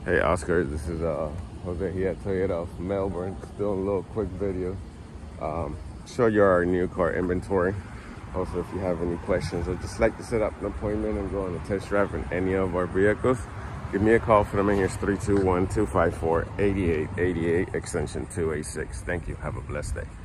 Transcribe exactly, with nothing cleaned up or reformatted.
Hey Oscar, this is uh, Jose here at Toyota of Melbourne. Just doing a little quick video. Um, show you our new car inventory. Also, if you have any questions or just like to set up an appointment and go on a test drive in any of our vehicles, give me a call. For the number here is three two one, two five four, eight eight eight eight, extension two eight six. Thank you. Have a blessed day.